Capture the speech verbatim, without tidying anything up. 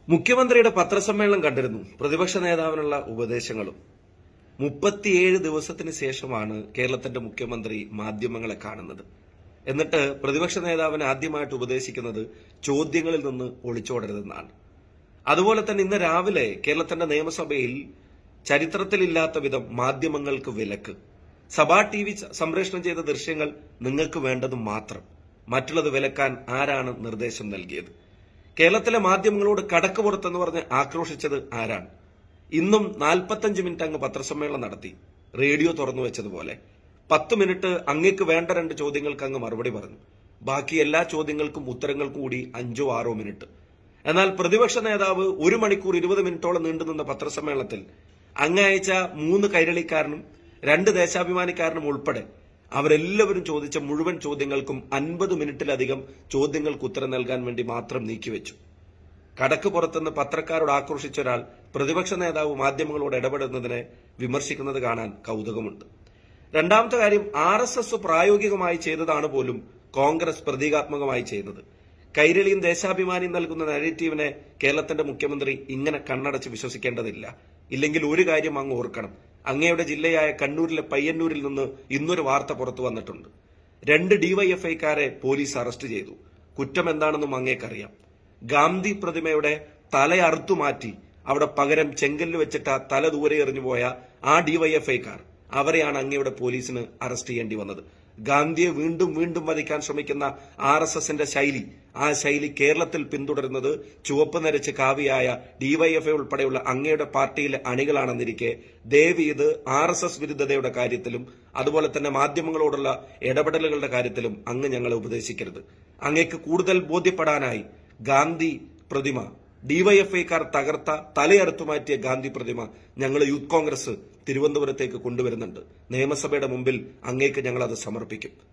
മുഖ്യമന്ത്രിയുടെ പത്രസമ്മേളനം കണ്ടിരുന്നു. പ്രതിപക്ഷ നേതാവിനുള്ള ഉപദേശങ്ങളും. മുപ്പത്തിയേഴ് ദിവസത്തിന് ശേഷമാണ് കേരളത്തിന്റെ മുഖ്യമന്ത്രി മാധ്യമങ്ങളെ കാണുന്നത്. എന്നിട്ട് പ്രതിപക്ഷ നേതാവിനെ ആദ്യമായിട്ട് ഉപദേശിക്കുന്നത് ചോദ്യങ്ങളിൽ നിന്ന് ഒളിച്ചോടരുതെന്നാണ്. അതുപോലെ തന്നെ ഇന്ന് രാവിലെ കേരളത്തിന്റെ നിയമസഭയിൽ ചരിത്രത്തിലില്ലാത്ത വിധം മാധ്യമങ്ങൾക്ക് വിലക്ക്. സഭാ ടി വി സംപ്രേഷണം ചെയ്ത ദൃശ്യങ്ങൾ നിങ്ങൾക്ക് വേണ്ടത് മാത്രം, മറ്റുള്ളത് വിലക്കാൻ ആരാണ് നിർദ്ദേശം നൽകിയത്? കേരളത്തിലെ മാധ്യമങ്ങളോട് കടക്ക് പുറത്തെന്ന് പറഞ്ഞ് ആക്രോശിച്ചത് ആരാണ്? ഇന്നും നാൽപ്പത്തഞ്ച് മിനിറ്റ് അങ്ങ് പത്രസമ്മേളനം നടത്തി, റേഡിയോ തുറന്നു വെച്ചതുപോലെ. പത്ത് മിനിറ്റ് അങ്ങേക്ക് വേണ്ട രണ്ട് ചോദ്യങ്ങൾക്ക് അങ്ങ് മറുപടി പറഞ്ഞു. ബാക്കി എല്ലാ ചോദ്യങ്ങൾക്കും ഉത്തരങ്ങൾക്കും കൂടി അഞ്ചോ ആറോ മിനിറ്റ്. എന്നാൽ പ്രതിപക്ഷ നേതാവ് ഒരു മണിക്കൂർ ഇരുപത് മിനിറ്റോളം നീണ്ടുനിന്ന പത്രസമ്മേളനത്തിൽ അങ്ങയച്ച മൂന്ന് കൈരളിക്കാരനും രണ്ട് ദേശാഭിമാനിക്കാരനും ഉൾപ്പെടെ അവരെല്ലാവരും ചോദിച്ച മുഴുവൻ ചോദ്യങ്ങൾക്കും അൻപത് മിനിറ്റിലധികം ചോദ്യങ്ങൾക്ക് ഉത്തരം നൽകാൻ വേണ്ടി മാത്രം നീക്കിവെച്ചു. കടക്ക് പുറത്തുനിന്ന് പത്രക്കാരോട് ആക്രോശിച്ച ഒരാൾ പ്രതിപക്ഷ നേതാവ് മാധ്യമങ്ങളോട് ഇടപെടുന്നതിനെ വിമർശിക്കുന്നത് കാണാൻ കൗതുകമുണ്ട്. രണ്ടാമത്തെ കാര്യം, ആർ എസ് എസ് പ്രായോഗികമായി ചെയ്തതാണ് പോലും കോൺഗ്രസ് പ്രതീകാത്മകമായി ചെയ്യുന്നത്. കൈരളിയും ദേശാഭിമാനിയും നൽകുന്ന നരേറ്റീവിനെ കേരളത്തിന്റെ മുഖ്യമന്ത്രി ഇങ്ങനെ കണ്ണടച്ച് വിശ്വസിക്കേണ്ടതില്ല. ഇല്ലെങ്കിൽ ഒരു കാര്യം അങ്ങ് ഓർക്കണം, അങ്ങയുടെ ജില്ലയായ കണ്ണൂരിലെ പയ്യന്നൂരിൽ നിന്ന് ഇന്നൊരു വാർത്ത പുറത്തു വന്നിട്ടുണ്ട്. രണ്ട് ഡിവൈഎഫ്ഐക്കാരെ പോലീസ് അറസ്റ്റ് ചെയ്തു. കുറ്റം എന്താണെന്നും അങ്ങേക്കറിയാം. ഗാന്ധി പ്രതിമയുടെ തല അറുത്തുമാറ്റി അവിടെ പകരം ചെങ്കല്ല് വെച്ചിട്ട തല ദൂരെ എറിഞ്ഞുപോയ ആ ഡിവൈഎഫ്ഐക്കാർ, അവരെയാണ് അങ്ങയുടെ പോലീസിന് അറസ്റ്റ് ചെയ്യേണ്ടി വന്നത്. ഗാന്ധിയെ വീണ്ടും വീണ്ടും വധിക്കാൻ ശ്രമിക്കുന്ന ആർ എസ് എസിന്റെ ശൈലി, ആ ശൈലി കേരളത്തിൽ പിന്തുടരുന്നത് ചുവപ്പ് നരച്ച് കാവിയായ ഡിവൈഎഫ്ഐ ഉൾപ്പെടെയുള്ള അങ്ങയുടെ പാർട്ടിയിലെ അണികളാണെന്നിരിക്കെ ദയവ് ഇത് ആർ എസ് എസ് വിരുദ്ധതയുടെ കാര്യത്തിലും അതുപോലെ തന്നെ മാധ്യമങ്ങളോടുള്ള ഇടപെടലുകളുടെ കാര്യത്തിലും അങ്ങ് ഞങ്ങളെ ഉപദേശിക്കരുത്. അങ്ങേക്ക് കൂടുതൽ ബോധ്യപ്പെടാനായി ഗാന്ധി പ്രതിമ, ഡിവൈഎഫ്ഐക്കാർ തകർത്ത തലയറുത്തുമാറ്റിയ ഗാന്ധി പ്രതിമ ഞങ്ങൾ യൂത്ത് കോൺഗ്രസ് തിരുവനന്തപുരത്തേക്ക് കൊണ്ടുവരുന്നുണ്ട്. നിയമസഭയുടെ മുമ്പിൽ അങ്ങേക്ക് ഞങ്ങൾ അത് സമർപ്പിക്കും.